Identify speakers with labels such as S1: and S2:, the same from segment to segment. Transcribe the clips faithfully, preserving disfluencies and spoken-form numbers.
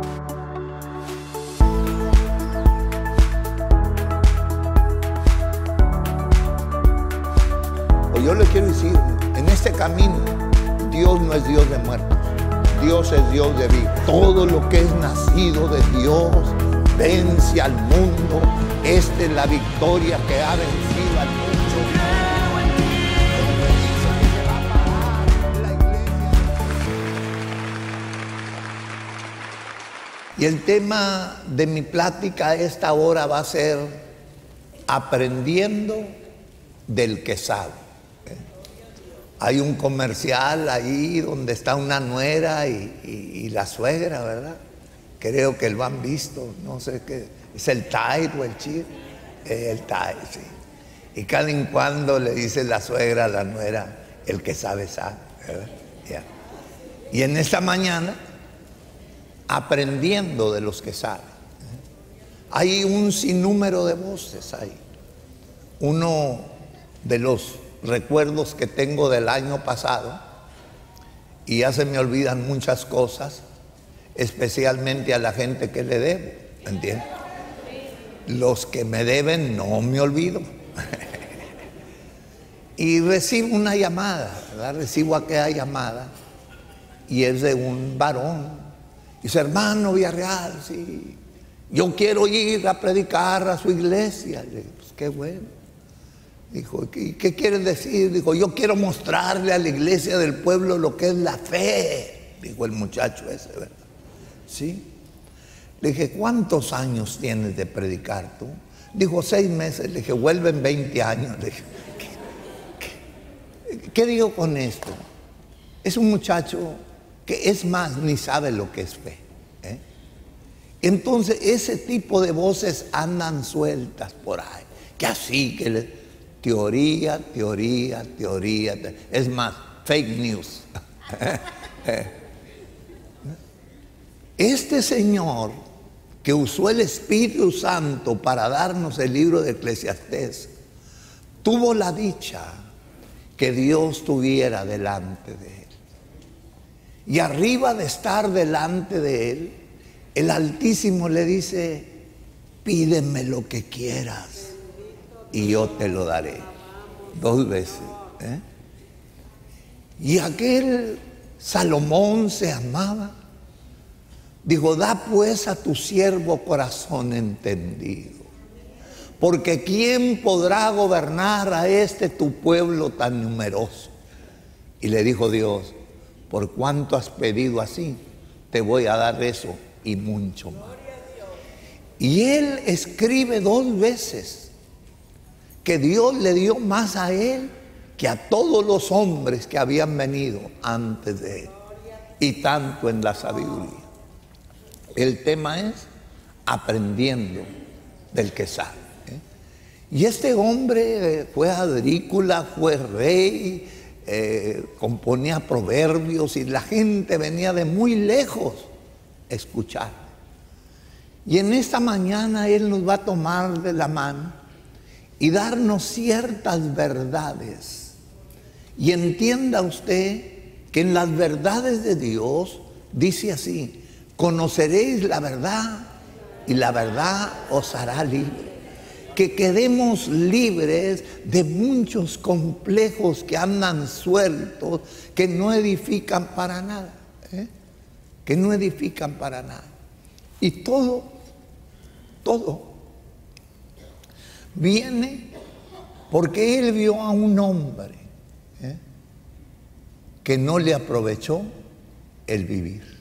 S1: Yo le quiero decir, en este camino, Dios no es Dios de muertos, Dios es Dios de vida. Todo lo que es nacido de Dios vence al mundo. Esta es la victoria que ha vencido al mundo. Y el tema de mi plática a esta hora va a ser aprendiendo del que sabe. Hay un comercial ahí donde está una nuera y, y, y la suegra, ¿verdad? Creo que lo han visto, no sé qué, es el Tide o el Chir, eh, el Tide, sí. Y cada en cuando le dice la suegra a la nuera, el que sabe sabe, ¿verdad? Yeah. Y en esta mañana, aprendiendo de los que saben, hay un sinnúmero de voces ahí. Uno de los recuerdos que tengo del año pasado, y ya se me olvidan muchas cosas, especialmente a la gente que le debo, ¿entiendes? Los que me deben no me olvido. Y recibo una llamada, ¿verdad? Recibo aquella llamada y es de un varón. Dice, hermano Villarreal, sí, yo quiero ir a predicar a su iglesia. Le digo, pues qué bueno. Dijo, ¿qué, qué quieres decir? Dijo, yo quiero mostrarle a la iglesia del pueblo lo que es la fe. Dijo el muchacho ese, ¿verdad? Sí. Le dije, ¿cuántos años tienes de predicar tú? Dijo, seis meses. Le dije, vuelven veinte años. Le dije, ¿qué, qué, qué digo con esto? Es un muchacho que es más, ni sabe lo que es fe, ¿eh? Entonces, ese tipo de voces andan sueltas por ahí. Que así, que le... Teoría, teoría, teoría. Es más, fake news. Este señor que usó el Espíritu Santo para darnos el libro de Eclesiastés, tuvo la dicha que Dios tuviera delante de él. Y arriba de estar delante de él, el Altísimo le dice, pídeme lo que quieras y yo te lo daré. Dos veces, ¿eh? Y aquel Salomón se amaba. Dijo, da pues a tu siervo corazón entendido, porque ¿quién podrá gobernar a este tu pueblo tan numeroso? Y le dijo Dios, por cuanto has pedido así, te voy a dar eso y mucho más. Y él escribe dos veces que Dios le dio más a él que a todos los hombres que habían venido antes de él, y tanto en la sabiduría. El tema es aprendiendo del que sabe, ¿eh? Y este hombre fue agrícola, fue rey, eh, componía proverbios y la gente venía de muy lejos a escuchar. Y en esta mañana él nos va a tomar de la mano y darnos ciertas verdades. Y entienda usted que en las verdades de Dios dice así, conoceréis la verdad y la verdad os hará libre. Que quedemos libres de muchos complejos que andan sueltos, que no edifican para nada, ¿eh? Que no edifican para nada. Y todo, todo viene porque él vio a un hombre, ¿eh? que no le aprovechó el vivir.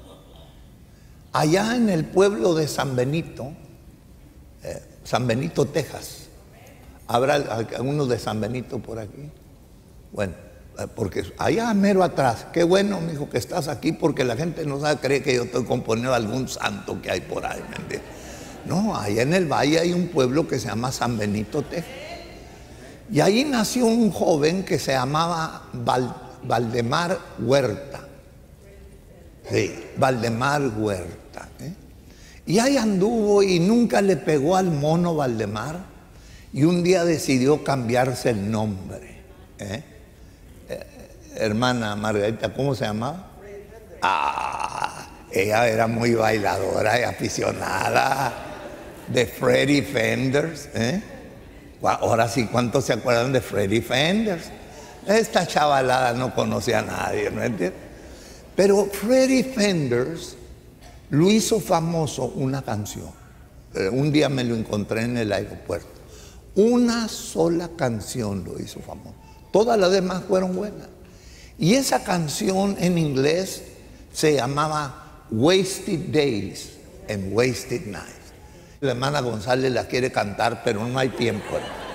S1: Allá en el pueblo de San Benito, eh, San Benito, Texas, ¿habrá algunos de San Benito por aquí? Bueno, porque allá mero atrás, qué bueno, mijo, que estás aquí, porque la gente no sabe, cree que yo estoy componiendo algún santo que hay por ahí, ¿me entiendes? No, allá en el valle hay un pueblo que se llama San Benito, Texas. Y ahí nació un joven que se llamaba Val, Valdemar Huerta. Sí, Valdemar Huerta, ¿eh? Y ahí anduvo y nunca le pegó al mono Valdemar. Y un día decidió cambiarse el nombre, ¿eh? Eh, hermana Margarita, ¿cómo se llamaba? Ah, Ella era muy bailadora y aficionada de Freddie Fenders, ¿eh? Ahora sí, ¿cuántos se acuerdan de Freddie Fenders? Esta chavalada no conocía a nadie, ¿no entiendes? Pero Freddie Fenders lo hizo famoso una canción. Un día me lo encontré en el aeropuerto. Una sola canción lo hizo famoso. Todas las demás fueron buenas. Y esa canción en inglés se llamaba Wasted Days and Wasted Nights. La hermana González la quiere cantar, pero no hay tiempo.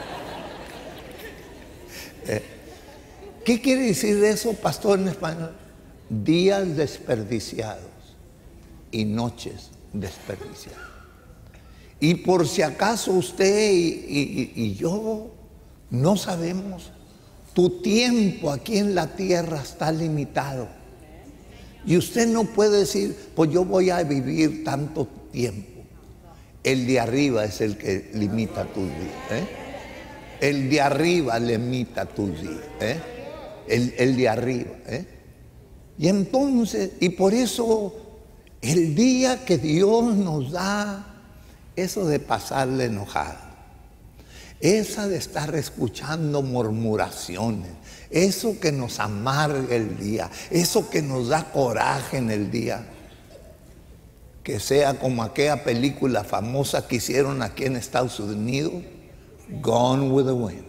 S1: Eh, ¿Qué quiere decir eso, pastor, en español? Días desperdiciados y noches desperdiciadas. Y por si acaso usted y, y, y yo no sabemos, tu tiempo aquí en la tierra está limitado. Y usted no puede decir, pues yo voy a vivir tanto tiempo. El de arriba es el que limita tus días. ¿eh? El de arriba limita tus días. ¿eh? El, el de arriba. ¿eh? Y entonces, y por eso, el día que Dios nos da eso de pasarle enojado, esa de estar escuchando murmuraciones, eso que nos amarga el día, eso que nos da coraje en el día, que sea como aquella película famosa que hicieron aquí en Estados Unidos, Gone with the Wind.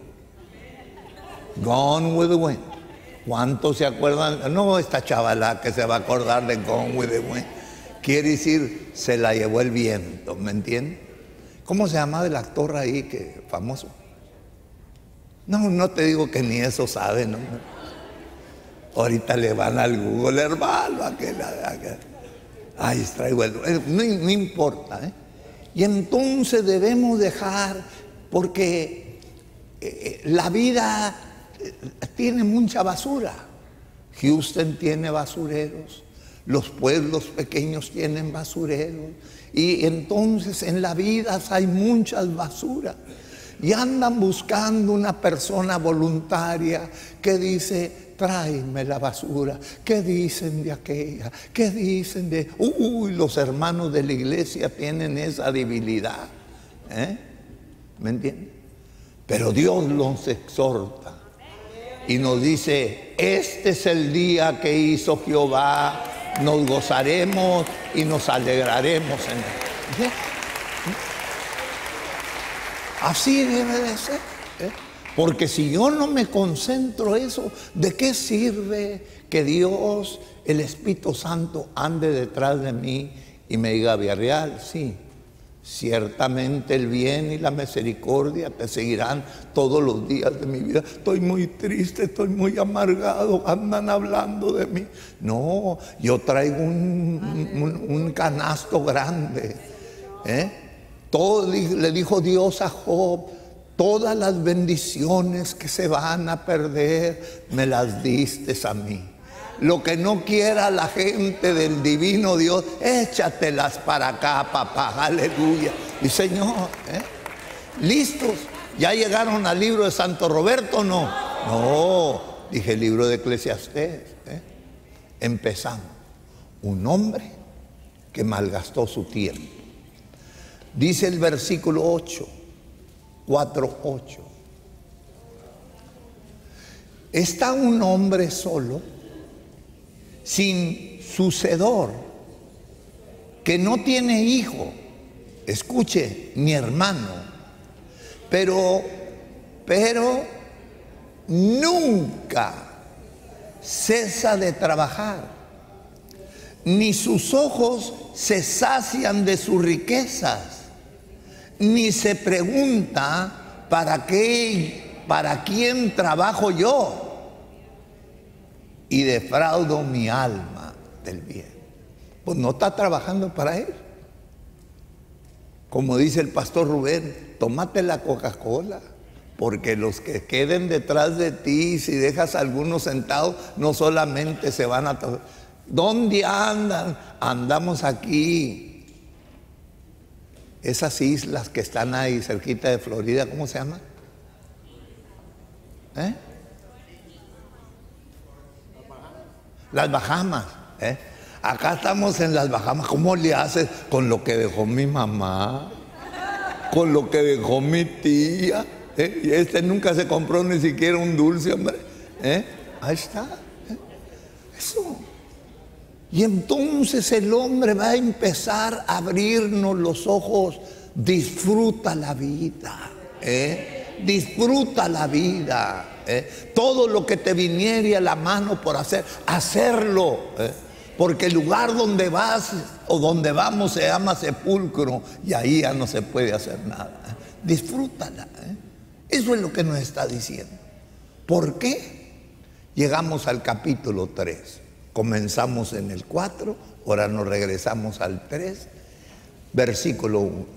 S1: Gone with the Wind. ¿Cuántos se acuerdan? No, esta chavala que se va a acordar de Gone with the Wind. Quiere decir, se la llevó el viento, ¿me entiendes? ¿Cómo se llamaba el actor ahí que famoso? No, no te digo que ni eso sabe, ¿no? Ahorita le van al Google, hermano, aquel, aquel. Ay, traigo el... No, no importa, ¿eh? Y entonces debemos dejar, porque eh, la vida eh, tiene mucha basura. Houston tiene basureros, los pueblos pequeños tienen basureros, y entonces en la vida hay muchas basuras. Y andan buscando una persona voluntaria que dice, tráeme la basura. ¿Qué dicen de aquella? ¿Qué dicen de...? Uy, los hermanos de la iglesia tienen esa debilidad. ¿eh? ¿Me entienden? Pero Dios los exhorta y nos dice, este es el día que hizo Jehová, nos gozaremos y nos alegraremos en él. ¿Eh? Así debe de ser. ¿eh? Porque si yo no me concentro eso, ¿de qué sirve que Dios, el Espíritu Santo, ande detrás de mí y me diga, Villarreal, sí, ciertamente el bien y la misericordia te seguirán todos los días de mi vida? Estoy muy triste, estoy muy amargado, andan hablando de mí. No, yo traigo un, un, un canasto grande. ¿eh? Todo, le dijo Dios a Job, todas las bendiciones que se van a perder, me las diste a mí. Lo que no quiera la gente del divino Dios, échatelas para acá, papá, aleluya. Y Señor, ¿eh? ¿listos? ¿Ya llegaron al libro de Santo Roberto o no? No, dije el libro de Eclesiastés. ¿eh? Empezamos. Un hombre que malgastó su tiempo. Dice el versículo ocho, cuatro, ocho. Está un hombre solo, sin sucedor, que no tiene hijo, escuche, ni hermano, pero, pero nunca cesa de trabajar, ni sus ojos se sacian de sus riquezas, ni se pregunta, ¿para qué, para quién trabajo yo? Y defraudo mi alma del bien. Pues no está trabajando para él. Como dice el pastor Rubén, tómate la Coca-Cola, porque los que queden detrás de ti, si dejas a algunos sentados, no solamente se van a... ¿Dónde andan? Andamos aquí. Esas islas que están ahí cerquita de Florida, ¿cómo se llaman? ¿Eh? Las Bahamas. ¿eh? Acá estamos en las Bahamas. ¿Cómo le haces con lo que dejó mi mamá? Con lo que dejó mi tía. ¿Eh? Y este nunca se compró ni siquiera un dulce, hombre. ¿Eh? Ahí está. ¿Eh? Eso. Y entonces el hombre va a empezar a abrirnos los ojos. Disfruta la vida. ¿Eh? Disfruta la vida. ¿Eh? Todo lo que te viniere a la mano por hacer, hacerlo. ¿Eh? Porque el lugar donde vas o donde vamos se llama sepulcro y ahí ya no se puede hacer nada. ¿Eh? Disfrútala. ¿Eh? Eso es lo que nos está diciendo. ¿Por qué? Llegamos al capítulo tres. Comenzamos en el cuatro, ahora nos regresamos al tres, versículo uno.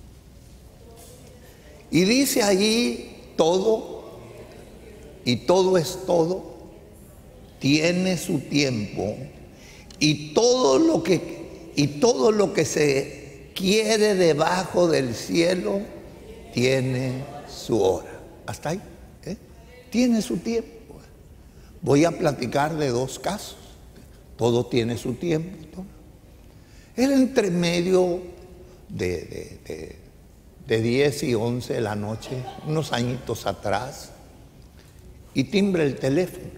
S1: Y dice allí todo, y todo es todo, tiene su tiempo, y todo lo que, y todo lo que se quiere debajo del cielo tiene su hora. Hasta ahí, ¿eh? Tiene su tiempo. Voy a platicar de dos casos. Todo tiene su tiempo. Era entre medio de, de, de, de diez y once de la noche, unos añitos atrás, y timbra el teléfono.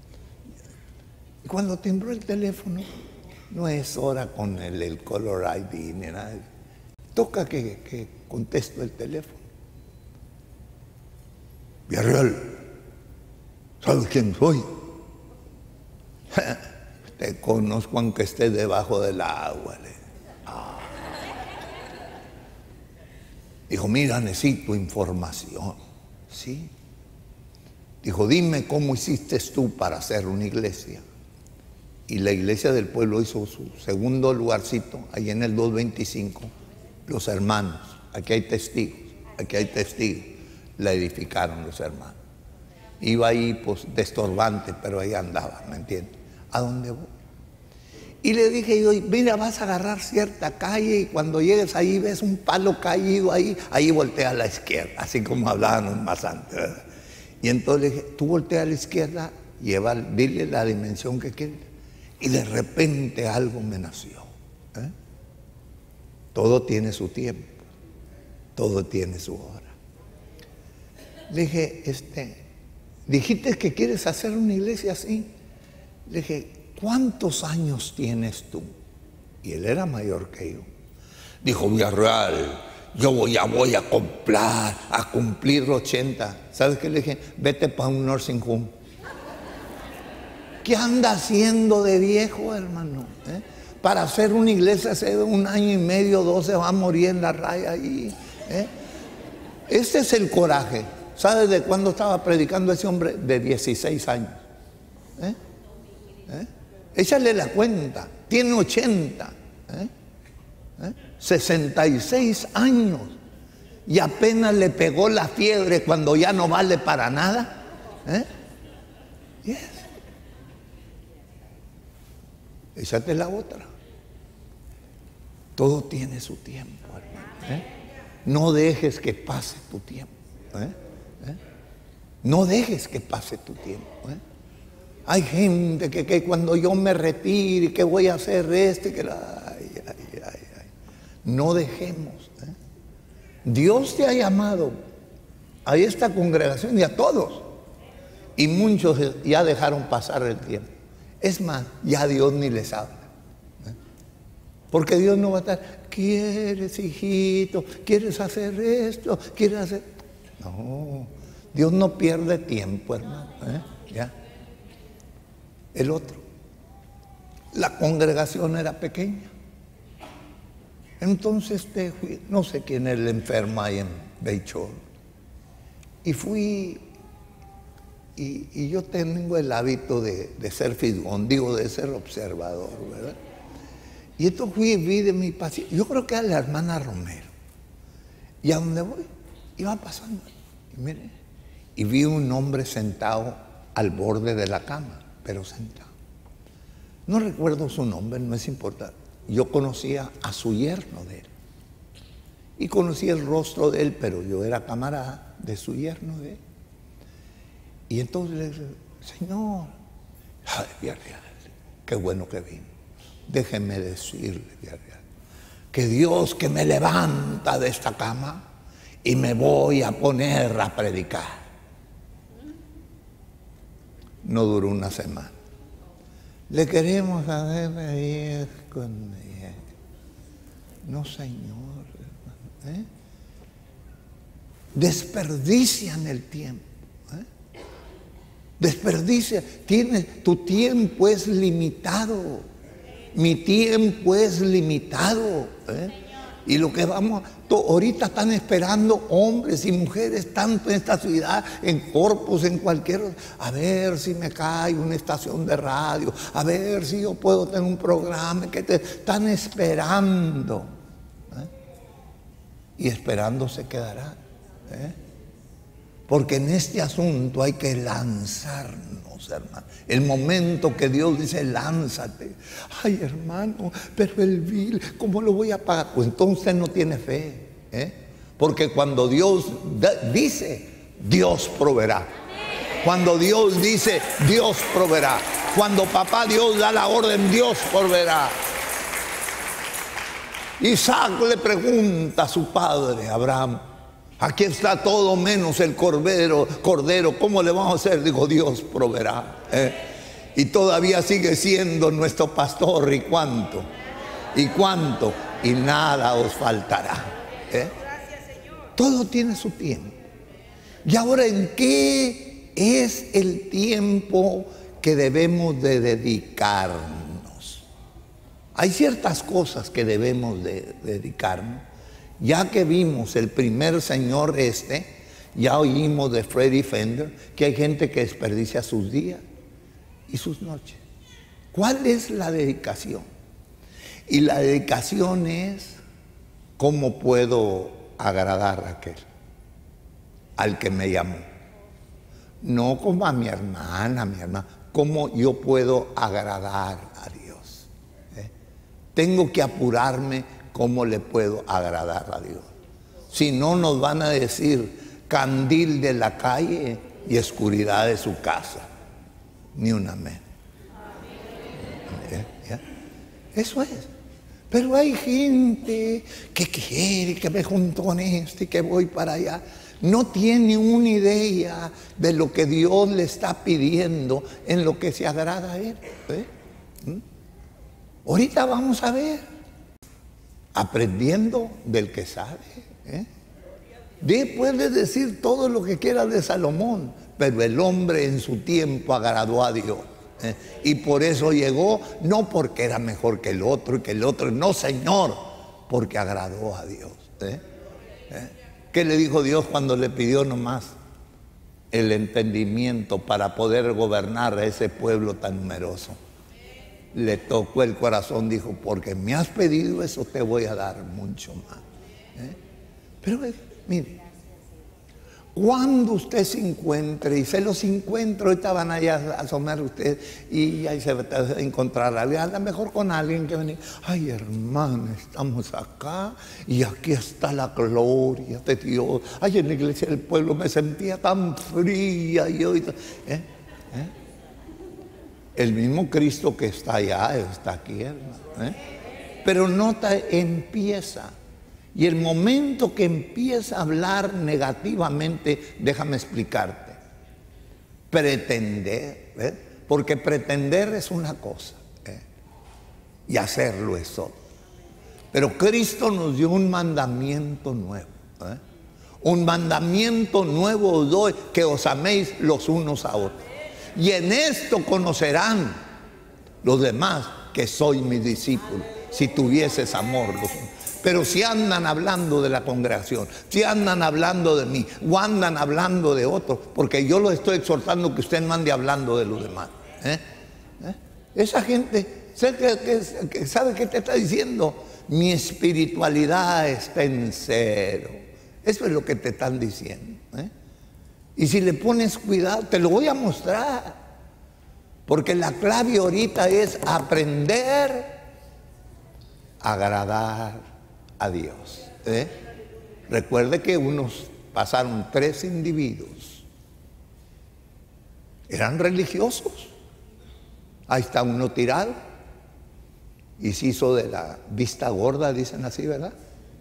S1: Y cuando timbró el teléfono, no es hora con el, el caller I D ni nada. Toca que, que contesto el teléfono. Villarreal, ¿sabes quién soy? Te conozco aunque estés debajo del agua. Ah. Dijo, mira, necesito información. Sí. Dijo, dime cómo hiciste tú para hacer una iglesia. Y la iglesia del pueblo hizo su segundo lugarcito, ahí en el doscientos veinticinco. Los hermanos, aquí hay testigos, aquí hay testigos. La edificaron los hermanos. Iba ahí pues de estorbante, pero ahí andaba, ¿me entiendes? ¿A dónde voy? Y le dije yo, mira, vas a agarrar cierta calle y cuando llegues ahí ves un palo caído ahí, ahí voltea a la izquierda, así como hablábamos más antes, ¿verdad? Y entonces le dije, tú voltea a la izquierda, lleva, dile la dimensión que quieres. Y de repente algo me nació. ¿Eh? Todo tiene su tiempo, todo tiene su hora. Le dije, este, dijiste que quieres hacer una iglesia así. Le dije, ¿cuántos años tienes tú? Y él era mayor que yo. Dijo, Villarreal, yo voy, ya voy a comprar, a cumplir ochenta. ¿Sabes qué le dije? Vete para un nursing home. ¿Qué anda haciendo de viejo, hermano? ¿Eh? Para hacer una iglesia hace un año y medio, dos, se va a morir en la raya ahí. ¿Eh? Este es el coraje. ¿Sabes de cuándo estaba predicando ese hombre? De dieciséis años. ¿Eh? ¿Eh? Échale la cuenta, tiene ochenta, ¿eh? ¿Eh? sesenta y seis años y apenas le pegó la fiebre cuando ya no vale para nada. ¿Eh? Yes. Échate la otra. Todo tiene su tiempo, hermano. ¿Eh? No dejes que pase tu tiempo. ¿Eh? ¿Eh? No dejes que pase tu tiempo. ¿Eh? Hay gente que, que cuando yo me retire, que voy a hacer este, que la... Ay, ay, ay, ay. No dejemos. ¿Eh? Dios te ha llamado a esta congregación y a todos. Y muchos ya dejaron pasar el tiempo. Es más, ya Dios ni les habla. ¿Eh? Porque Dios no va a estar, ¿quieres, hijito? ¿Quieres hacer esto? ¿Quieres hacer...? No, Dios no pierde tiempo, hermano. ¿Eh? Ya. El otro, la congregación era pequeña. Entonces te fui, no sé quién es el enfermo ahí en Beichol. Y fui, y, y yo tengo el hábito de, de ser fisgón, digo, de ser observador, ¿verdad? Y entonces fui y vi de mi paciente, yo creo que era la hermana Romero. Y a donde voy, iba pasando, y mire, y vi un hombre sentado al borde de la cama, pero sentado. No recuerdo su nombre, no es importante. Yo conocía a su yerno de él. Y conocía el rostro de él, pero yo era camarada de su yerno de él. Y entonces le dije, Señor, ay, Villarreal, qué bueno que vino. déjeme decirle que Dios que me levanta de esta cama y me voy a poner a predicar. No duró una semana. Le queremos saber ahí con ella. No, Señor, ¿eh? Desperdician el tiempo. ¿eh? Desperdicia. Tiene, tu tiempo es limitado. Mi tiempo es limitado. ¿eh? Y lo que vamos, ahorita están esperando hombres y mujeres, tanto en esta ciudad, en Corpus, en cualquier, a ver si me cae una estación de radio, a ver si yo puedo tener un programa, que te están esperando. ¿eh? Y esperando se quedará. ¿eh? Porque en este asunto hay que lanzarnos, hermano. El momento que Dios dice, lánzate. Ay, hermano, pero el bill, ¿cómo lo voy a pagar? Pues entonces no tiene fe. ¿eh? Porque cuando Dios dice, Dios proveerá. Cuando Dios dice, Dios proveerá. Cuando papá Dios da la orden, Dios proveerá. Isaac le pregunta a su padre, Abraham, aquí está todo menos el cordero, cordero, ¿cómo le vamos a hacer? Dijo, Dios proveerá. ¿eh? Y todavía sigue siendo nuestro pastor. ¿Y cuánto? ¿Y cuánto? Y nada os faltará. ¿eh? Todo tiene su tiempo. Y ahora, ¿en qué es el tiempo que debemos de dedicarnos? Hay ciertas cosas que debemos de dedicarnos. Ya que vimos el primer señor este, ya oímos de Freddy Fender que hay gente que desperdicia sus días y sus noches. ¿Cuál es la dedicación? Y la dedicación es cómo puedo agradar a aquel, al que me llamó. No como a mi hermana, a mi hermana, cómo yo puedo agradar a Dios. ¿eh? Tengo que apurarme. ¿Cómo le puedo agradar a Dios? Si no, nos van a decir candil de la calle y oscuridad de su casa. Ni un amén. ¿Ya? ¿Ya? Eso es. Pero hay gente que quiere que me junto con este y que voy para allá. No tiene una idea de lo que Dios le está pidiendo en lo que se agrada a Él. ¿eh? ¿Mm? Ahorita vamos a ver. Aprendiendo del que sabe. ¿eh? Puedes decir todo lo que quieras de Salomón, pero el hombre en su tiempo agradó a Dios. ¿eh? Y por eso llegó, no porque era mejor que el otro y que el otro, no, Señor, porque agradó a Dios. ¿eh? ¿Eh? ¿Qué le dijo Dios cuando le pidió nomás el entendimiento para poder gobernar a ese pueblo tan numeroso? Le tocó el corazón, dijo, porque me has pedido eso, te voy a dar mucho más. ¿eh? Pero eh, mire, cuando usted se encuentre, y se los encuentra, ahorita van allá a asomar ustedes y ahí se va a encontrar a alguien, a lo mejor con alguien que viene, ay hermano, estamos acá y aquí está la gloria de Dios. Ay, en la iglesia del pueblo me sentía tan fría y hoy, ¿eh? ¿eh? El mismo Cristo que está allá está aquí, hermano. ¿eh? Pero nota, empieza. Y el momento que empieza a hablar negativamente, déjame explicarte. Pretender, ¿eh? porque pretender es una cosa, ¿eh? y hacerlo es otra. Pero Cristo nos dio un mandamiento nuevo. ¿eh? Un mandamiento nuevo os doy, que os améis los unos a otros. Y en esto conocerán los demás que soy mis discípulos, si tuvieses amor. Pero si andan hablando de la congregación, si andan hablando de mí, o andan hablando de otros, porque yo los estoy exhortando que usted no ande hablando de los demás. ¿eh? ¿Eh? Esa gente, ¿sabe qué te está diciendo? Mi espiritualidad está en cero. Eso es lo que te están diciendo. ¿eh? Y si le pones cuidado, te lo voy a mostrar. Porque la clave ahorita es aprender a agradar a Dios. ¿eh? Recuerde que unos pasaron tres individuos. Eran religiosos. Ahí está uno tirado. y se hizo de la vista gorda, dicen así, ¿verdad?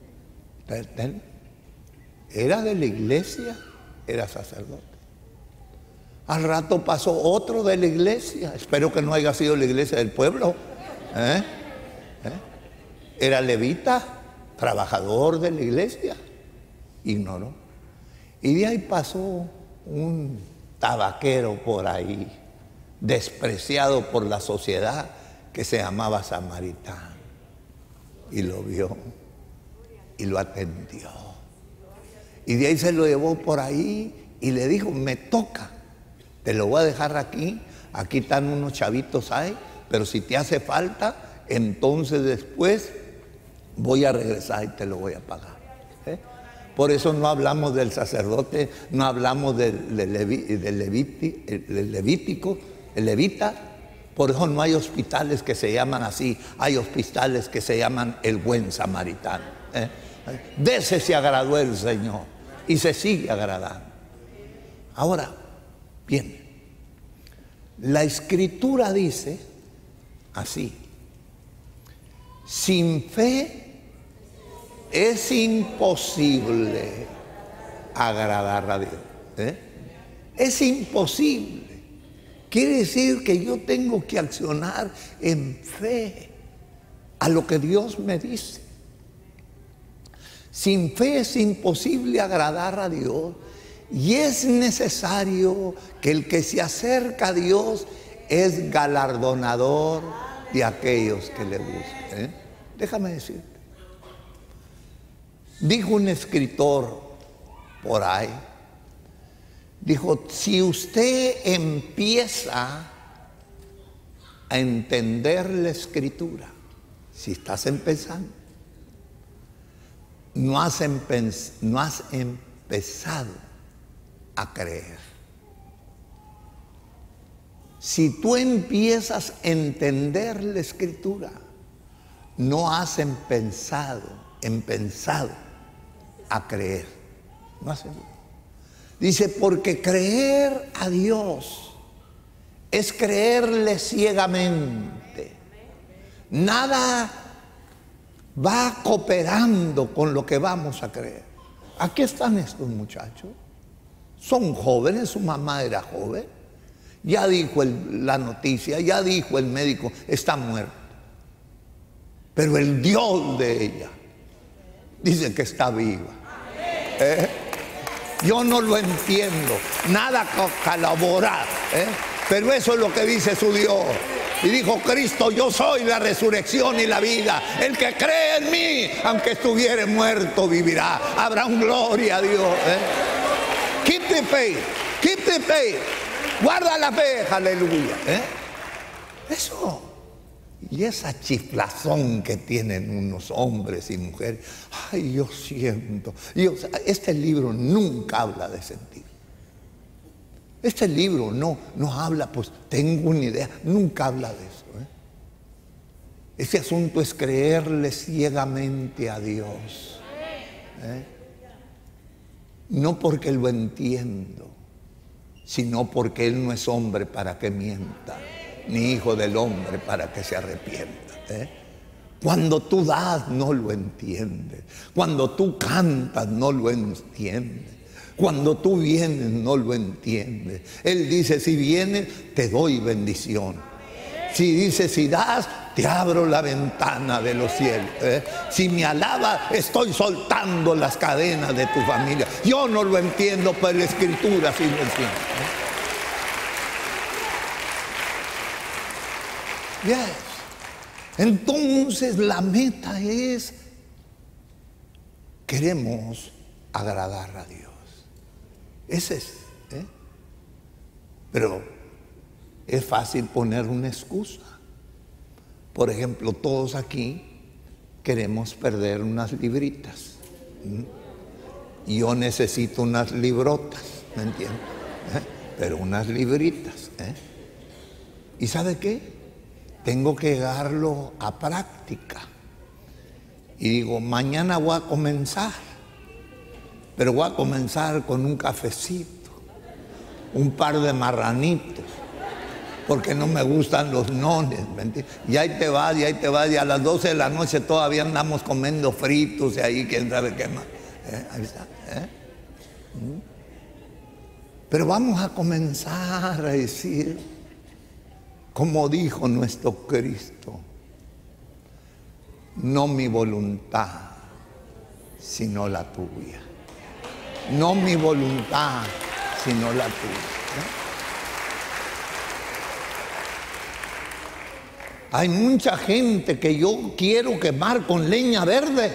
S1: Era de la iglesia, era sacerdote. Al rato pasó otro de la iglesia, espero que no haya sido la iglesia del pueblo. ¿Eh? ¿Eh? Era levita, trabajador de la iglesia, ignoró. Y de ahí pasó un tabaquero por ahí, despreciado por la sociedad, que se llamaba Samaritano, y lo vio y lo atendió, y de ahí se lo llevó por ahí y le dijo: me toca, te lo voy a dejar aquí, aquí están unos chavitos ahí, pero si te hace falta, entonces después voy a regresar y te lo voy a pagar. ¿Eh? Por eso no hablamos del sacerdote, no hablamos del, del, levi, del, leviti, del levítico, el levita. Por eso no hay hospitales que se llaman así, hay hospitales que se llaman el buen samaritano. ¿Eh? De ese se agradó el Señor y se sigue agradando. Ahora, bien, la Escritura dice así: sin fe es imposible agradar a Dios. ¿Eh? Es imposible. Quiere decir que yo tengo que accionar en fe a lo que Dios me dice. Sin fe es imposible agradar a Dios, y es necesario que el que se acerca a Dios es galardonador de aquellos que le buscan. ¿Eh? Déjame decirte, dijo un escritor por ahí, dijo: si usted empieza a entender la Escritura, si estás empezando, no has, no has empezado a creer. Si tú empiezas a entender la Escritura, no has empezado, empezado a creer. No has empezado. Dice: porque creer a Dios es creerle ciegamente. Nada va cooperando con lo que vamos a creer. Aquí están estos muchachos. Son jóvenes, su mamá era joven. Ya dijo el, la noticia, ya dijo el médico, está muerto. Pero el Dios de ella dice que está viva. ¿Eh? Yo no lo entiendo, nada colaborar, ¿eh? Pero eso es lo que dice su Dios. Y dijo Cristo: yo soy la resurrección y la vida. El que cree en mí, aunque estuviere muerto, vivirá. Habrá un gloria a Dios. ¿Eh? Keep the faith, keep the faith. Guarda la fe, aleluya. ¿Eh? Eso. Y esa chiflazón que tienen unos hombres y mujeres. Ay, yo siento. Yo, este libro nunca habla de sentir. Este libro no, no habla, pues tengo una idea. Nunca habla de eso. ¿eh? Ese asunto es creerle ciegamente a Dios. ¿eh? No porque lo entiendo, sino porque Él no es hombre para que mienta, ni hijo del hombre para que se arrepienta. ¿eh? Cuando tú das, no lo entiendes. Cuando tú cantas, no lo entiendes. Cuando tú vienes, no lo entiendes. Él dice: si vienes, te doy bendición. Si dice: si das, te abro la ventana de los cielos. ¿eh? Si me alabas, estoy soltando las cadenas de tu familia. Yo no lo entiendo, pero la Escritura sí lo entiende. ¿eh? Yes. Entonces la meta es: queremos agradar a Dios. Ese es. ¿eh? Pero es fácil poner una excusa. Por ejemplo, todos aquí queremos perder unas libritas. ¿Mm? Yo necesito unas librotas, ¿me entiendes? ¿Eh? Pero unas libritas. ¿eh? ¿Y sabe qué? Tengo que llevarlo a práctica. Y digo: mañana voy a comenzar. Pero voy a comenzar con un cafecito, un par de marranitos, porque no me gustan los nones, ¿me entiendes? Y ahí te vas, y ahí te vas, y a las doce de la noche todavía andamos comiendo fritos y ahí quién sabe qué más. ¿Eh? Ahí está. ¿Eh? ¿Mm? Pero vamos a comenzar a decir, como dijo nuestro Cristo, no mi voluntad, sino la tuya. No mi voluntad, sino la tuya. Hay mucha gente que yo quiero quemar con leña verde.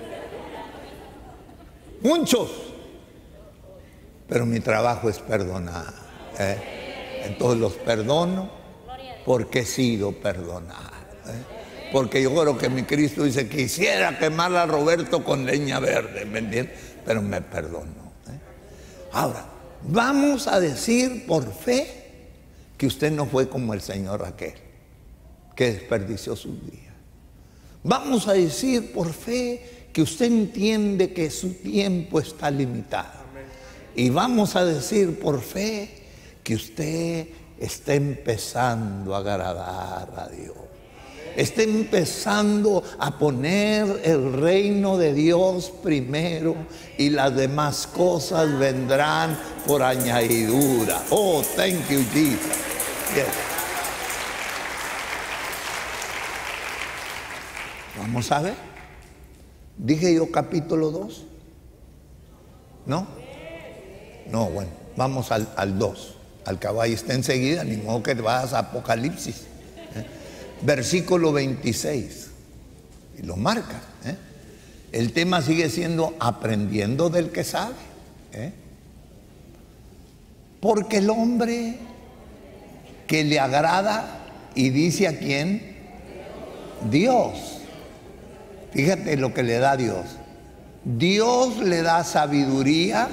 S1: Muchos. Pero mi trabajo es perdonar. ¿eh? Entonces los perdono porque he sido perdonado. ¿eh? Porque yo creo que mi Cristo dice, quisiera quemar a Roberto con leña verde, ¿me entiendes? Pero me perdonó. ¿eh? Ahora, vamos a decir por fe que usted no fue como el señor Raquel, que desperdició sus días. Vamos a decir por fe que usted entiende que su tiempo está limitado. Y vamos a decir por fe que usted está empezando a agradar a Dios. Está empezando a poner el reino de Dios primero y las demás cosas vendrán por añadidura. Oh, thank you, Jesus. Yes. Vamos a ver. Dije yo capítulo dos. ¿No? No, bueno, vamos al, al dos. Al caballo está enseguida, ni modo que vas a Apocalipsis. ¿eh? Versículo veintiséis. Y lo marca. ¿eh? El tema sigue siendo aprendiendo del que sabe. ¿eh? Porque el hombre que le agrada y dice a quién, Dios. Fíjate lo que le da Dios. Dios le da sabiduría,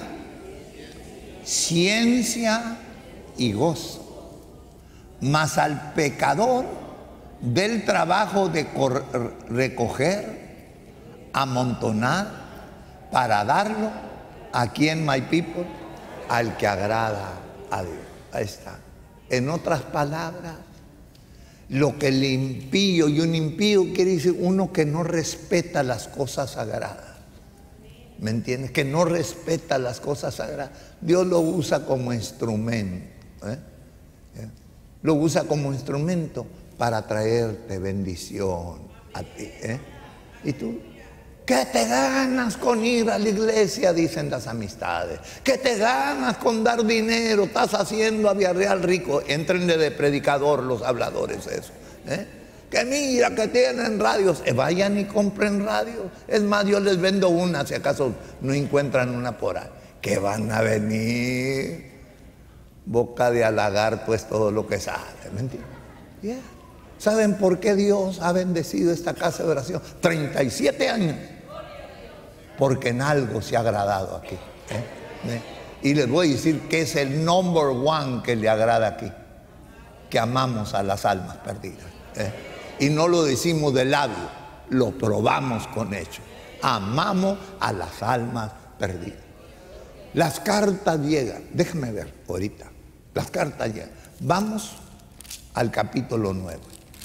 S1: ciencia y gozo. Mas al pecador del trabajo de recoger, amontonar, para darlo a quien, my people, al que agrada a Dios. Ahí está. En otras palabras, lo que el impío, y un impío quiere decir uno que no respeta las cosas sagradas. ¿Me entiendes? Que no respeta las cosas sagradas. Dios lo usa como instrumento. ¿eh? ¿Eh? Lo usa como instrumento para traerte bendición a ti. ¿eh? Y tú, ¿qué te ganas con ir a la iglesia? Dicen las amistades. ¿Qué te ganas con dar dinero? Estás haciendo a Villarreal rico. Entrenle de predicador los habladores eso. ¿eh? Que mira que tienen radios. Eh, vayan y compren radios. Es más, yo les vendo una si acaso no encuentran una por ahí. Que van a venir boca de halagar pues todo lo que sale. ¿Me entiendes? Yeah. ¿Saben por qué Dios ha bendecido esta casa de oración? treinta y siete años. Porque en algo se ha agradado aquí. ¿eh? ¿Eh? Y les voy a decir que es el number one que le agrada aquí. Que amamos a las almas perdidas. ¿eh? Y no lo decimos de labio, lo probamos con hechos. Amamos a las almas perdidas. Las cartas llegan, déjame ver ahorita. Las cartas llegan. Vamos al capítulo nueve.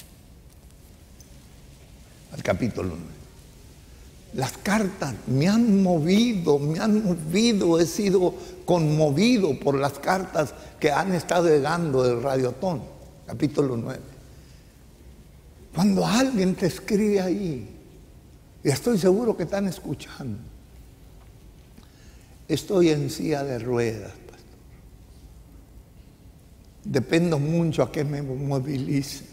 S1: Al capítulo nueve. Las cartas me han movido, me han movido, he sido conmovido por las cartas que han estado llegando del Radiotón, capítulo nueve. Cuando alguien te escribe ahí, y estoy seguro que están escuchando, estoy en silla de ruedas, pastor. Dependo mucho a que me movilicen.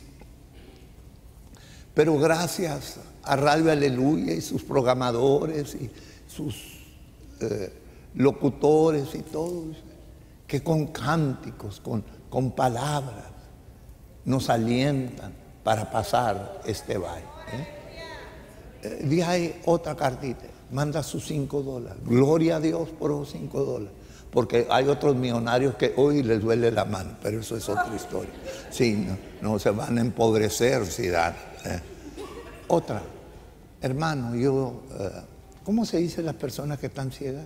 S1: Pero gracias a Radio Aleluya y sus programadores y sus eh, locutores y todos, que con cánticos, con, con palabras, nos alientan para pasar este baile. ¿eh? Eh, y hay otra cartita, manda sus cinco dólares. Gloria a Dios por esos cinco dólares. Porque hay otros millonarios que hoy les duele la mano, pero eso es otra historia. Sí, no, no se van a empobrecer si dan. ¿eh? Otra, hermano, yo, eh, ¿cómo se dice las personas que están ciegas?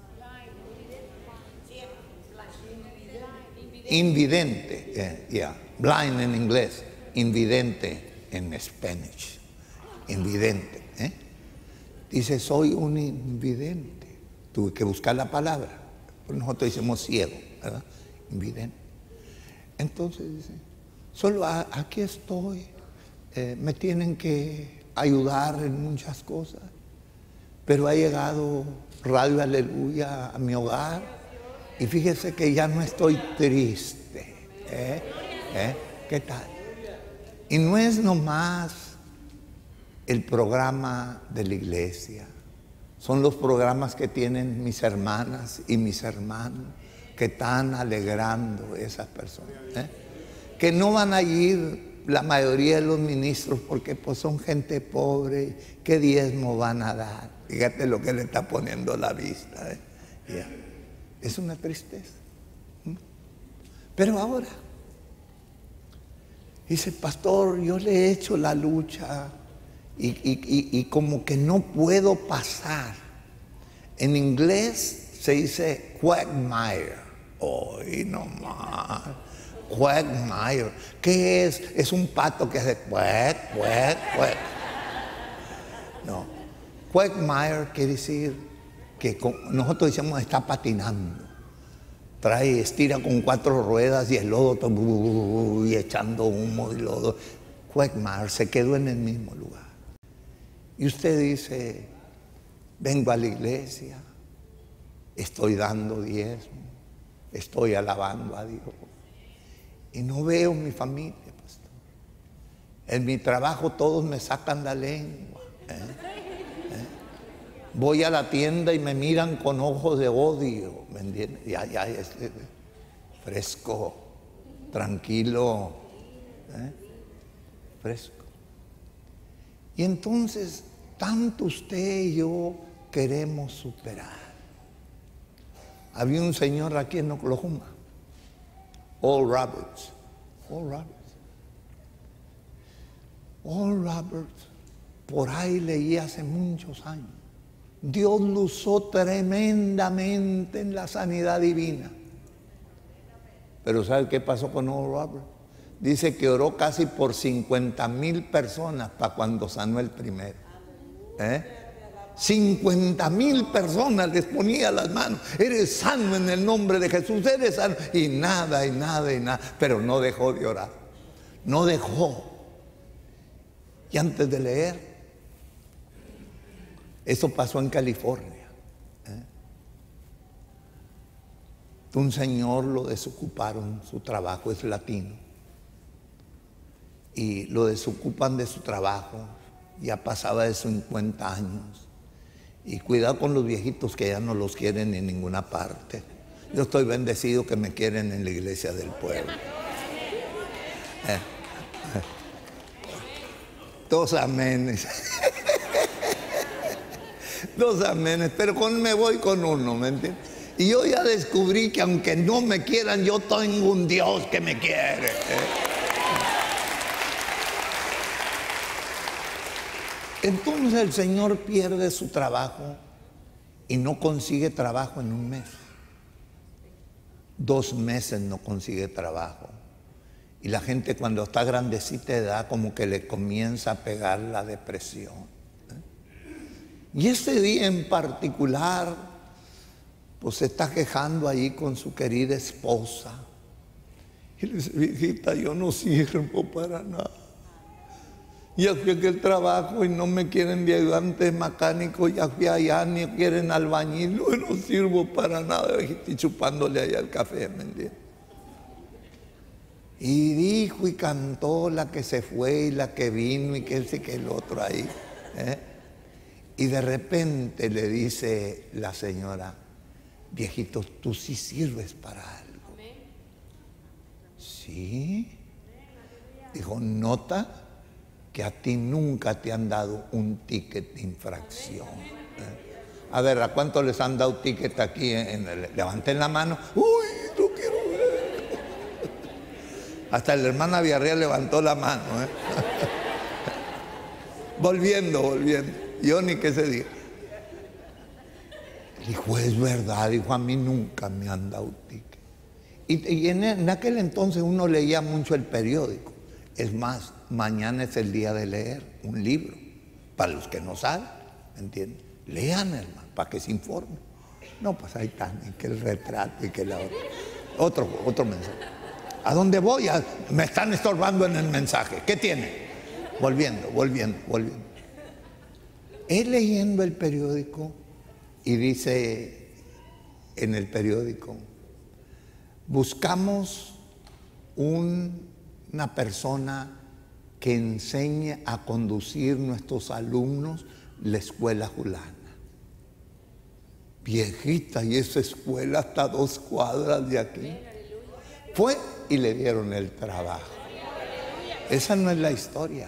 S1: Invidente, eh, ya. Yeah. Blind en inglés, invidente en Spanish. Invidente. ¿eh? Dice, soy un invidente. Tuve que buscar la palabra. Nosotros decimos ciego, ¿verdad? Invidente. Entonces dice, solo a, aquí estoy. Eh, me tienen que ayudar en muchas cosas. Pero ha llegado Radio Aleluya a mi hogar. Y fíjese que ya no estoy triste. ¿eh? ¿Eh? ¿Qué tal? Y no es nomás el programa de la iglesia, son los programas que tienen mis hermanas y mis hermanos que están alegrando a esas personas, ¿eh? que no van a ir la mayoría de los ministros porque pues son gente pobre, ¿qué diezmo van a dar? Fíjate lo que le está poniendo la vista. ¿eh? Yeah. Es una tristeza. ¿Mm? Pero ahora dice, pastor, yo le he hecho la lucha y, y, y, y como que no puedo pasar. En inglés se dice quagmire. Hoy no más. Quagmire. ¿Qué es? Es un pato que hace quack, quack, quack. No. Quagmire quiere decir que nosotros decimos está patinando. Trae, estira con cuatro ruedas y el lodo todo, y echando humo y lodo. Quagmire, se quedó en el mismo lugar. Y usted dice, vengo a la iglesia, estoy dando diezmo, estoy alabando a Dios. Y no veo mi familia, pastor. En mi trabajo todos me sacan la lengua. ¿eh? ¿Eh? Voy a la tienda y me miran con ojos de odio, ¿me entiendes? Ya, ya, este, fresco, tranquilo, ¿eh? fresco. Y entonces, tanto usted y yo queremos superar. Había un señor aquí en Oklahoma, Oral Roberts, Oral Roberts, Oral Roberts, por ahí leí hace muchos años. Dios lo usó tremendamente en la sanidad divina. Pero ¿sabe qué pasó con Oral Roberts? Dice que oró casi por cincuenta mil personas para cuando sanó el primero. ¿Eh? cincuenta mil personas les ponía las manos. Eres sano en el nombre de Jesús, eres sano. Y nada, y nada, y nada. Pero no dejó de orar. No dejó. Y antes de leer, eso pasó en California. ¿eh? Un señor lo desocuparon, su trabajo es latino. Y lo desocupan de su trabajo, ya pasaba de cincuenta años. Y cuidado con los viejitos que ya no los quieren en ninguna parte. Yo estoy bendecido que me quieren en la iglesia del pueblo. Eh, eh. Dos amenes. Dos amenes, pero con, me voy con uno, ¿me entiendes? Y yo ya descubrí que aunque no me quieran, yo tengo un Dios que me quiere. ¿eh? Entonces el Señor pierde su trabajo y no consigue trabajo en un mes. Dos meses no consigue trabajo. Y la gente cuando está grandecita de edad como que le comienza a pegar la depresión. ¿eh? Y ese día en particular, pues se está quejando ahí con su querida esposa. Y le dice, viejita, yo no sirvo para nada. Ya fui a aquel trabajo y no me quieren de ayudante mecánico, ya fui allá, ni quieren albañil, no, no sirvo para nada, y chupándole allá el café, ¿me entiendes? Y dijo y cantó la que se fue y la que vino y que ese que el otro ahí. ¿eh? Y de repente le dice la señora, viejito, tú sí sirves para algo. ¿Sí? Dijo, nota que a ti nunca te han dado un ticket de infracción. ¿eh? A ver, ¿a cuánto les han dado ticket aquí? En el, levanten la mano. Uy, no quiero ver. Hasta la hermana Villarreal levantó la mano. ¿eh? volviendo, volviendo. Yo ni qué se diga. Dijo, es verdad. Dijo, a mí nunca me han dado ticket. Y, y en, en aquel entonces uno leía mucho el periódico. Es más, mañana es el día de leer un libro. Para los que no saben, ¿me entienden? Lean, hermano, para que se informen. No, pues ahí están, y que el retrato y que la otra. Otro, otro mensaje. ¿A dónde voy? A, me están estorbando en el mensaje. ¿Qué tiene? Volviendo, volviendo, volviendo. He leyendo el periódico y dice en el periódico, buscamos un, una persona que enseñe a conducir nuestros alumnos la escuela Julana. Viejita, y esa escuela está a dos cuadras de aquí. Fue y le dieron el trabajo. Esa no es la historia.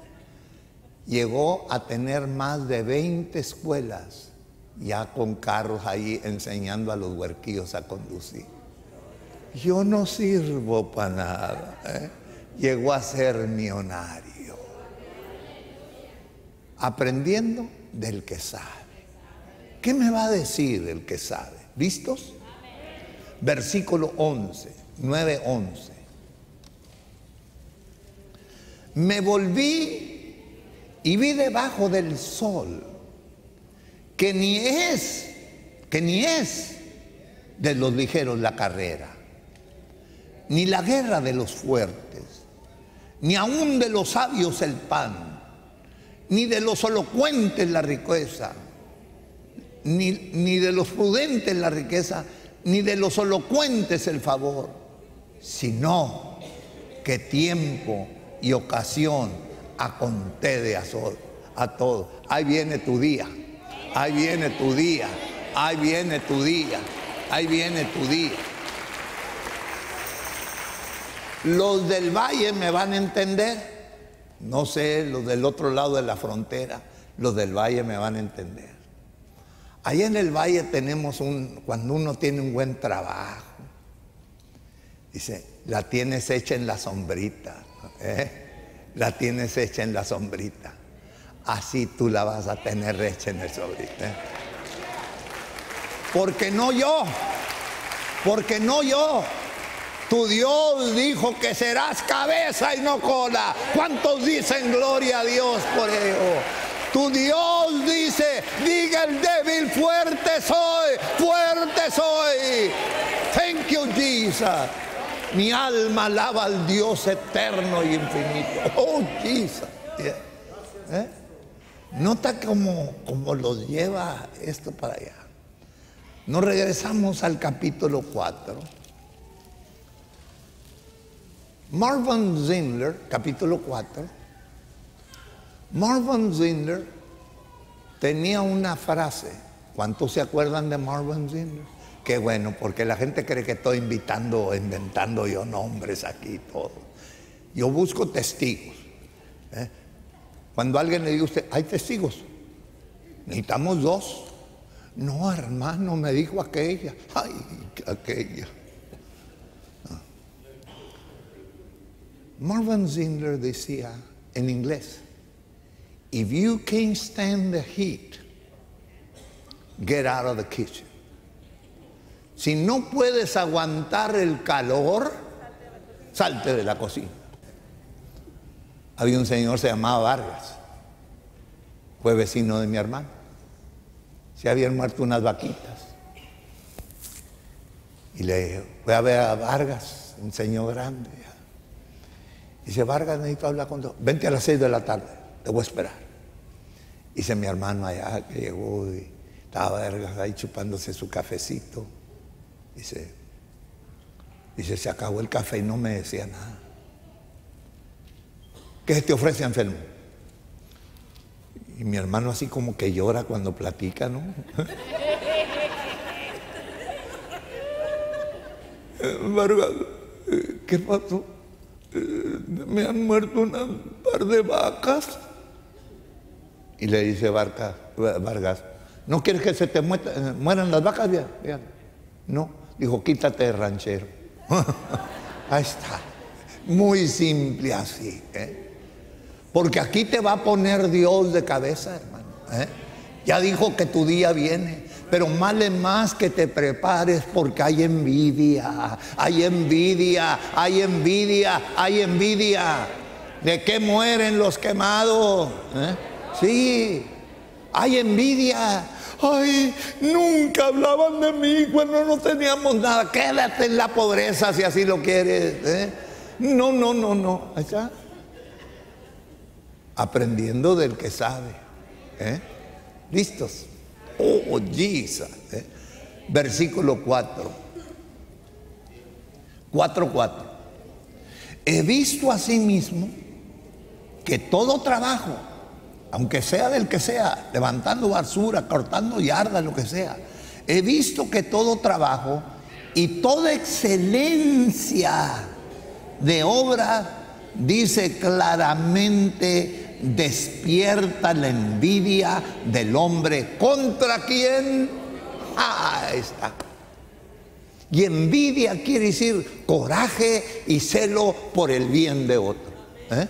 S1: Llegó a tener más de veinte escuelas, ya con carros ahí enseñando a los huerquillos a conducir. Yo no sirvo para nada, ¿eh? Llegó a ser millonario, aprendiendo del que sabe. ¿Qué me va a decir el que sabe? ¿Listos? Versículo once, nueve once. Me volví y vi debajo del sol que ni es, que ni es de los ligeros la carrera, ni la guerra de los fuertes, ni aún de los sabios el pan, ni de los elocuentes la riqueza, ni, ni de los prudentes la riqueza, ni de los elocuentes el favor, sino que tiempo y ocasión acontece a, a todo. Ahí viene tu día, ahí viene tu día, ahí viene tu día, ahí viene tu día. Los del valle me van a entender, no sé, los del otro lado de la frontera, los del valle me van a entender. Allá en el valle tenemos un, cuando uno tiene un buen trabajo, dice, la tienes hecha en la sombrita, ¿eh? La tienes hecha en la sombrita. Así tú la vas a tener hecha en el sombrita, ¿eh? Porque no yo, porque no yo. Tu Dios dijo que serás cabeza y no cola. ¿Cuántos dicen gloria a Dios por ello? Tu Dios dice, diga el débil, fuerte soy, fuerte soy. Thank you, Jesus. Mi alma alaba al Dios eterno y infinito. Oh, Jesus. Yeah. ¿Eh? Nota cómo, cómo los lleva esto para allá. Nos regresamos al capítulo cuatro. Marvin Zindler, capítulo cuatro. Marvin Zindler tenía una frase. ¿Cuántos se acuerdan de Marvin Zindler? Qué bueno, porque la gente cree que estoy invitando, inventando yo nombres aquí y todo. Yo busco testigos. ¿eh? Cuando alguien le dice a usted, ¿hay testigos? Necesitamos dos. No, hermano, me dijo aquella. Ay, aquella. Marvin Zindler decía en inglés, if you can't stand the heat, get out of the kitchen. Si no puedes aguantar el calor, salte de la cocina. Había un señor, se llamaba Vargas, fue vecino de mi hermano. Se habían muerto unas vaquitas. Y le fue a ver a Vargas, un señor grande. Dice, Vargas, necesito hablar contigo. Vente a las seis de la tarde, te voy a esperar. Dice mi hermano allá que llegó y estaba Vargas ahí chupándose su cafecito. Dice, dice, se acabó el café y no me decía nada. ¿Qué se te ofrece, enfermo? Y mi hermano así como que llora cuando platica, ¿no? Vargas, ¿qué pasó? Me han muerto un par de vacas. Y le dice Vargas, Vargas, ¿no quieres que se te muera, mueran las vacas? Vean, vean. No, dijo, quítate de ranchero. Ahí está, muy simple así, ¿eh? Porque aquí te va a poner Dios de cabeza, hermano, ¿eh? Ya dijo que tu día viene. Pero vale más que te prepares porque hay envidia, hay envidia, hay envidia, hay envidia. ¿De qué mueren los quemados? ¿Eh? Sí, hay envidia. Ay, nunca hablaban de mí cuando no teníamos nada. Quédate en la pobreza si así lo quieres. ¿Eh? No, no, no, no. Ahí está. Aprendiendo del que sabe. ¿Eh? ¿Listos? Oh, Jesus. ¿Eh? Versículo cuatro. cuatro, cuatro. He visto asimismo que todo trabajo, aunque sea del que sea, levantando basura, cortando yardas, lo que sea, he visto que todo trabajo y toda excelencia de obra, dice claramente, despierta la envidia del hombre. ¿Contra quién? Ah, ahí está. Y envidia quiere decir coraje y celo por el bien de otro. ¿Eh?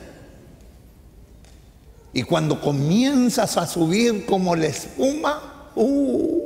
S1: Y cuando comienzas a subir como la espuma, uh,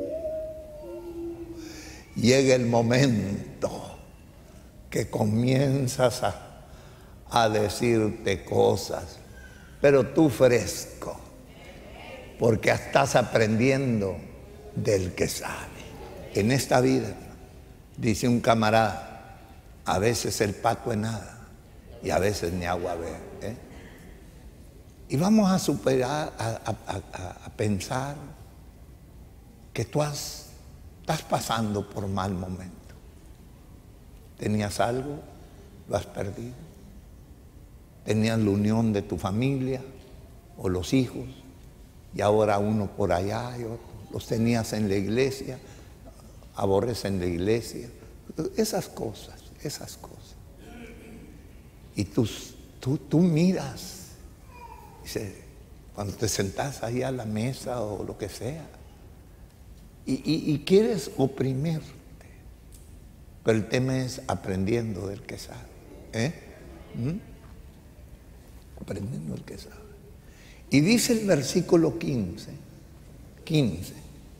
S1: llega el momento que comienzas a, a decirte cosas, pero tú fresco, porque estás aprendiendo del que sabe. En esta vida, dice un camarada, a veces el pato es nada y a veces ni agua ve. ¿eh? Y vamos a superar, a, a, a, a pensar que tú has, estás pasando por mal momento. Tenías algo, lo has perdido. Tenías la unión de tu familia o los hijos y ahora uno por allá y otro. Los tenías en la iglesia, aborres en la iglesia. Esas cosas, esas cosas. Y tú, tú, tú miras, dice, cuando te sentás ahí a la mesa o lo que sea, y, y, y quieres oprimirte. Pero el tema es aprendiendo del que sabe. ¿Eh? ¿Mm? Aprendiendo del que sabe. Y dice el versículo quince, quince.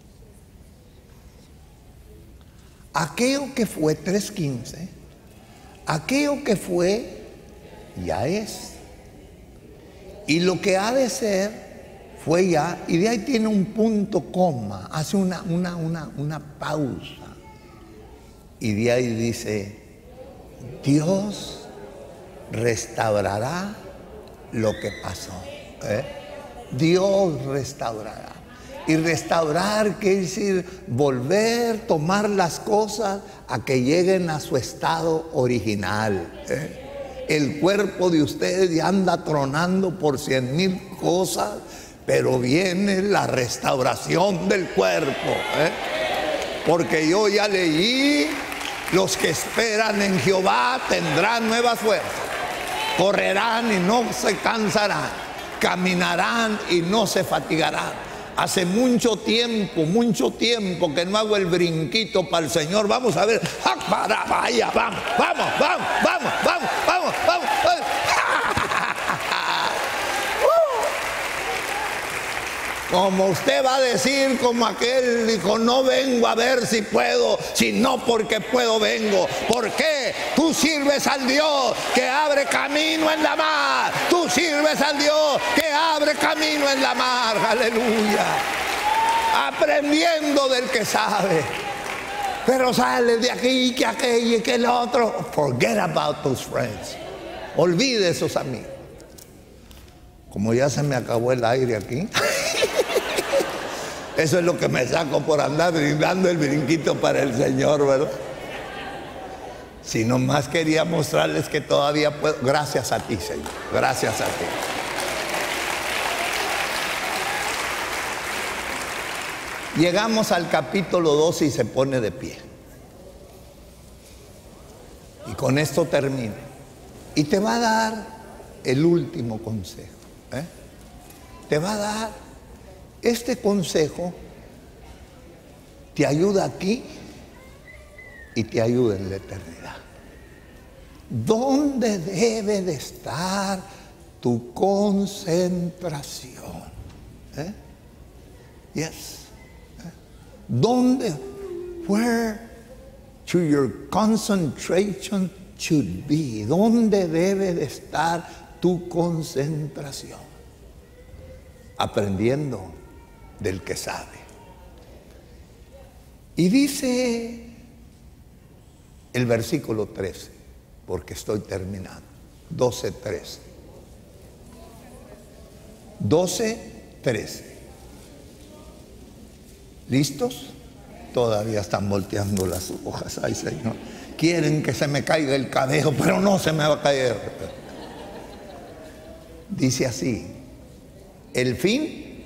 S1: Aquello que fue, tres quince, aquello que fue, ya es. Y lo que ha de ser, fue ya. Y de ahí tiene un punto coma, hace una, una, una, una pausa. Y de ahí dice, Dios restaurará lo que pasó. ¿eh? Dios restaurará. Y restaurar quiere decir volver, tomar las cosas a que lleguen a su estado original. ¿eh? El cuerpo de ustedes ya anda tronando por cien mil cosas, pero viene la restauración del cuerpo. ¿eh? Porque yo ya leí, los que esperan en Jehová tendrán nuevas fuerzas. Correrán y no se cansarán, caminarán y no se fatigarán. Hace mucho tiempo, mucho tiempo que no hago el brinquito para el Señor. Vamos a ver, vaya, vamos, vamos, vamos, vamos, vamos, vamos, vamos. Como usted va a decir, como aquel dijo, no vengo a ver si puedo, sino porque puedo vengo. ¿Por qué? Tú sirves al Dios que abre camino en la mar. Tú sirves al Dios que abre camino en la mar. Aleluya. Aprendiendo del que sabe. Pero sale de aquí, que aquello y que el otro. Forget about those friends. Olvide esos amigos. Como ya se me acabó el aire aquí. Eso es lo que me saco por andar brindando el brinquito para el Señor, ¿verdad? Si nomás quería mostrarles que todavía puedo. Gracias a ti, Señor. Gracias a ti. Llegamos al capítulo doce y se pone de pie. Y con esto termino. Y te va a dar el último consejo. ¿eh? Te va a dar este consejo, te ayuda aquí y te ayuda en la eternidad. ¿Dónde debe de estar tu concentración? ¿Eh? Yes. ¿Eh? ¿Dónde? Where should your concentration should be? ¿Dónde debe de estar tu concentración? Aprendiendo del que sabe. Y dice el versículo trece, porque estoy terminando, doce, trece. doce, trece. ¿Listos? Todavía están volteando las hojas. Ay, Señor. Quieren que se me caiga el cabello, pero no se me va a caer. Dice así: el fin,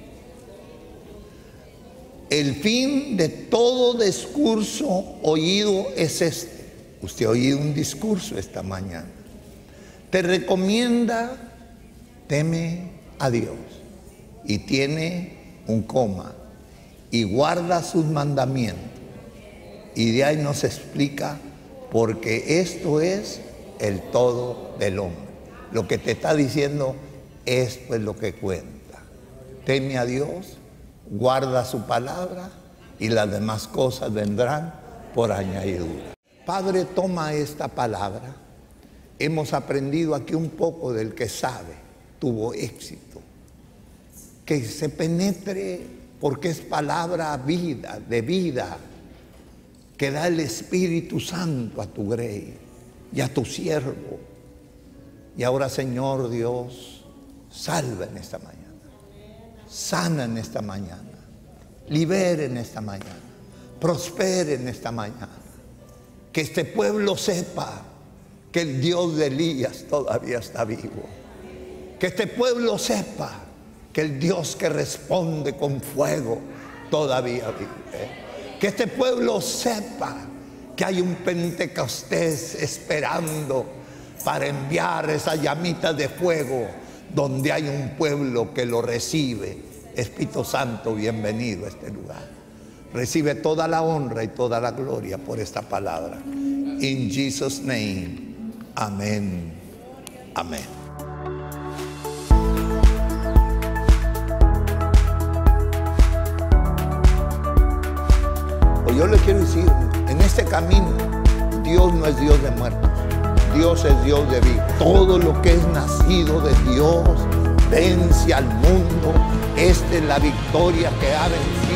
S1: el fin de todo discurso oído es este. Usted ha oído un discurso esta mañana. Te recomienda, teme a Dios. Y tiene un coma. Y guarda sus mandamientos. Y de ahí nos explica, porque esto es el todo del hombre. Lo que te está diciendo, esto es lo que cuenta. Teme a Dios, guarda su palabra y las demás cosas vendrán por añadidura. Padre, toma esta palabra. Hemos aprendido aquí un poco del que sabe, tuvo éxito. Que se penetre, porque es palabra vida, de vida, que da el Espíritu Santo a tu grey y a tu siervo. Y ahora, Señor Dios, salva en esta mañana, sana en esta mañana, libere en esta mañana, prospere en esta mañana. Que este pueblo sepa que el Dios de Elías todavía está vivo. Que este pueblo sepa que el Dios que responde con fuego todavía vive. Que este pueblo sepa que hay un Pentecostés esperando para enviar esas llamitas de fuego donde hay un pueblo que lo recibe. Espíritu Santo, bienvenido a este lugar. Recibe toda la honra y toda la gloria por esta palabra. In Jesus' name, amén, amén. Yo le quiero decir, en este camino, Dios no es Dios de muertos, Dios es Dios de vida. Todo lo que es nacido de Dios vence al mundo. Esta es la victoria que ha vencido